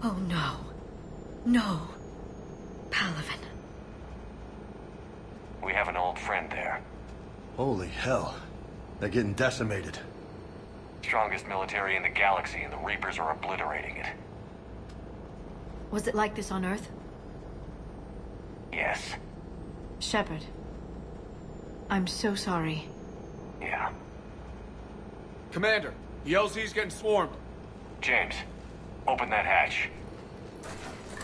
Oh no. No. Palaven. We have an old friend there. Holy hell. They're getting decimated. Strongest military in the galaxy, and the Reapers are obliterating it. Was it like this on Earth? Yes. Shepard. I'm so sorry. Yeah. Commander, the LZ's getting swarmed. James, open that hatch.